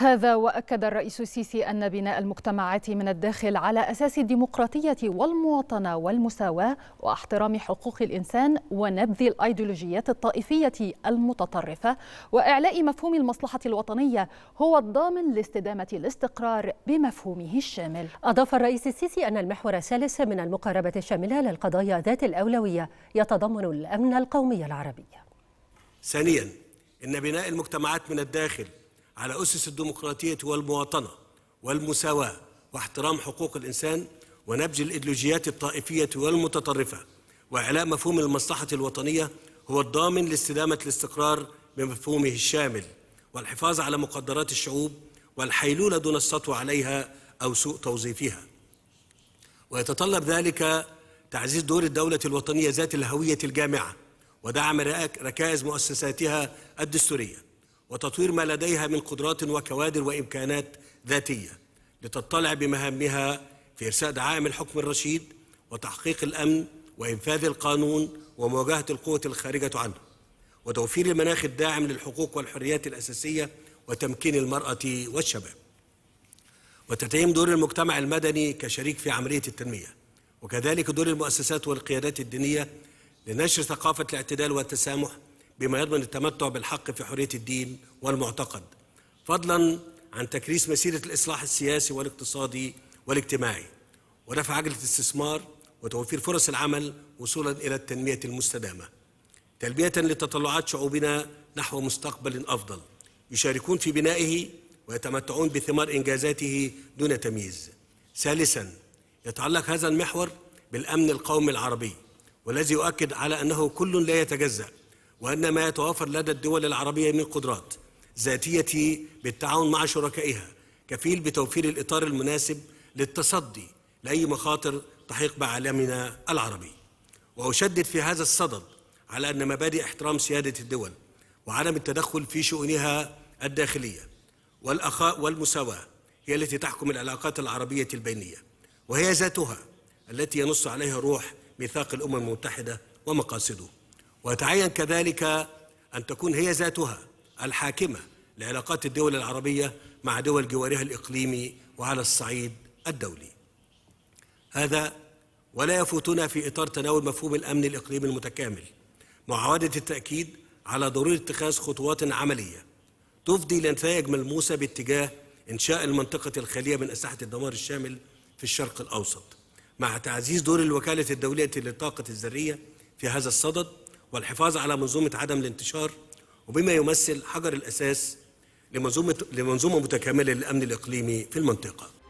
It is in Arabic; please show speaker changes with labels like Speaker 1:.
Speaker 1: هذا وأكد الرئيس السيسي أن بناء المجتمعات من الداخل على أساس الديمقراطية والمواطنة والمساواة واحترام حقوق الإنسان ونبذ الأيديولوجيات الطائفية المتطرفة وإعلاء مفهوم المصلحة الوطنية هو الضامن لاستدامة الاستقرار بمفهومه الشامل.
Speaker 2: أضاف الرئيس السيسي أن المحور الثالث من المقاربة الشاملة للقضايا ذات الأولوية يتضمن الأمن القومي العربي.
Speaker 3: ثانياً، إن بناء المجتمعات من الداخل على أسس الديمقراطية والمواطنة والمساواة واحترام حقوق الإنسان ونبذ الإيديولوجيات الطائفية والمتطرفة وإعلاء مفهوم المصلحة الوطنية هو الضامن لاستدامة الاستقرار بمفهومه الشامل والحفاظ على مقدرات الشعوب والحيلولة دون السطو عليها أو سوء توظيفها. ويتطلب ذلك تعزيز دور الدولة الوطنية ذات الهوية الجامعة ودعم ركائز مؤسساتها الدستورية وتطوير ما لديها من قدرات وكوادر وإمكانات ذاتية لتطلع بمهامها في إرساء دعائم الحكم الرشيد وتحقيق الأمن وإنفاذ القانون ومواجهة القوة الخارجة عنه وتوفير المناخ الداعم للحقوق والحريات الأساسية وتمكين المرأة والشباب وتدعيم دور المجتمع المدني كشريك في عملية التنمية وكذلك دور المؤسسات والقيادات الدينية لنشر ثقافة الاعتدال والتسامح بما يضمن التمتع بالحق في حرية الدين والمعتقد فضلا عن تكريس مسيرة الإصلاح السياسي والاقتصادي والاجتماعي ورفع عجلة الاستثمار وتوفير فرص العمل وصولا إلى التنمية المستدامة تلبية لتطلعات شعوبنا نحو مستقبل أفضل يشاركون في بنائه ويتمتعون بثمار إنجازاته دون تمييز. ثالثا، يتعلق هذا المحور بالأمن القومي العربي والذي يؤكد على أنه كل لا يتجزأ وأن ما يتوافر لدى الدول العربية من قدرات ذاتية بالتعاون مع شركائها كفيل بتوفير الإطار المناسب للتصدي لأي مخاطر تحيق بعالمنا العربي. وأشدد في هذا الصدد على أن مبادئ احترام سيادة الدول وعدم التدخل في شؤونها الداخلية والأخاء والمساواة هي التي تحكم العلاقات العربية البينية وهي ذاتها التي ينص عليها روح ميثاق الأمم المتحدة ومقاصده ويتعين كذلك أن تكون هي ذاتها الحاكمة لعلاقات الدول العربية مع دول جوارها الإقليمي وعلى الصعيد الدولي. هذا ولا يفوتنا في إطار تناول مفهوم الأمن الإقليمي المتكامل معاودة التأكيد على ضرورة اتخاذ خطوات عملية تفضي لنتائج ملموسة باتجاه إنشاء المنطقة الخالية من أسلحة الدمار الشامل في الشرق الأوسط مع تعزيز دور الوكالة الدولية للطاقة الذرية في هذا الصدد والحفاظ على منظومة عدم الانتشار وبما يمثل حجر الأساس لمنظومة متكاملة للأمن الإقليمي في المنطقة.